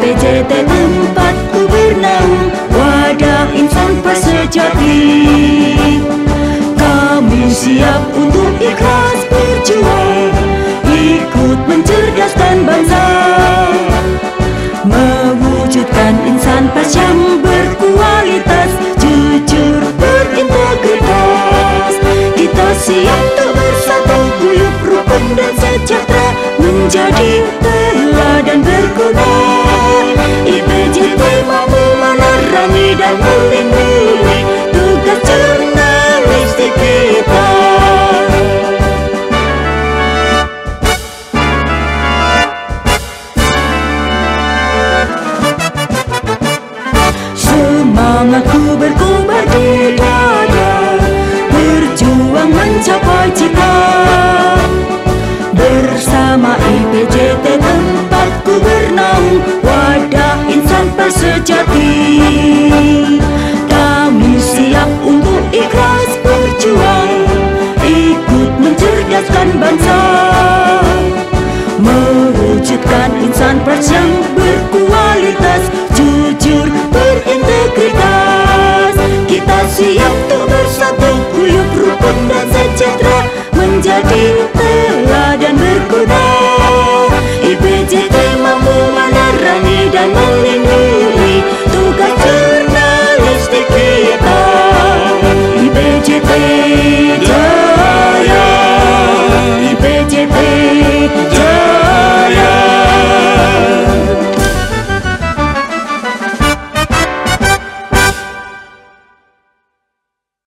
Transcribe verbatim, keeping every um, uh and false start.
P J T tempatku bernaung, wadah insan persejati. Kami siap untuk ikhlas berjuang, ikut mencerdaskan bangsa, mewujudkan insan pers yang berkualitas, jujur, berintegritas. Kita siap untuk bersatu, guyup, rukun dan sejahtera, menjadi teladan berguna. I P J T mampu menerangi dan melindungi, tugas jurnalistik kita. Semangatku berkobar di dada, berjuang mencapai cita. Bersama I P J T tempatku bernaung, wadah insan persejati. Kami siap untuk ikhlas berjuang, ikut mencerdaskan bangsa, mewujudkan insan pers yang berkualitas, jujur, berintegritas. Kita siap untuk bersatu, guyup, rukun dan sejahtera, menjadi teladan berguna. I P J T mampu menerangi dan melindungi,